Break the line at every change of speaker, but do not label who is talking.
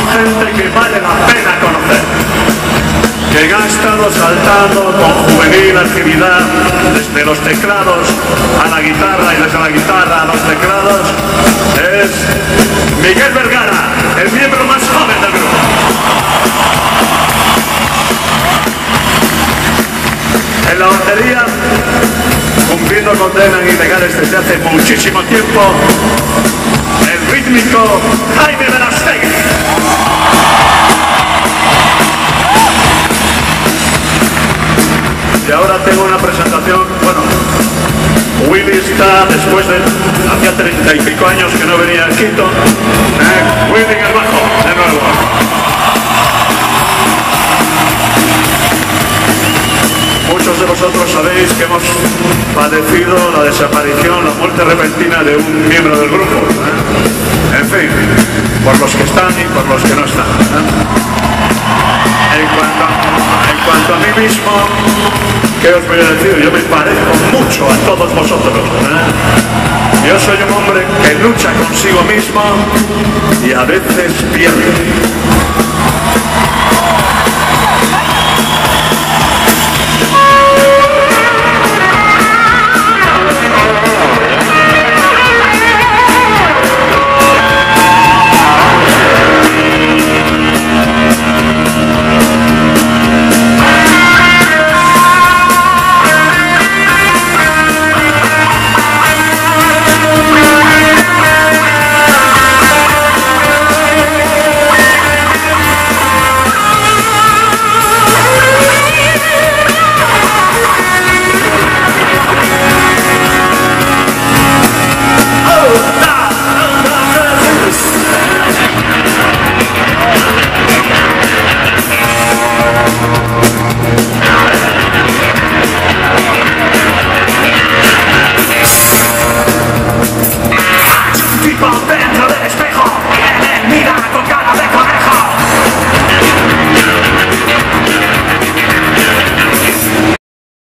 gente que vale la pena conocer, que ha estado saltando con juvenil actividad desde los teclados a la guitarra y desde la guitarra a los teclados. Es Miguel Vergara, el miembro más joven del grupo. En la batería, cumpliendo condenas ilegales desde hace muchísimo tiempo, el rítmico Jaime Verástegui. Y ahora tengo una presentación, bueno, Willy está después de, hacía 30 y pico años que no venía a Quito, Willy en el bajo, de nuevo. Muchos de vosotros sabéis que hemos padecido la desaparición, la muerte repentina de un miembro del grupo. En fin, por los que están y por los que no están. En cuanto a mí mismo, ¿qué os voy a decir? Yo me parezco mucho a todos vosotros. Yo soy un hombre que lucha consigo mismo y a veces pierde.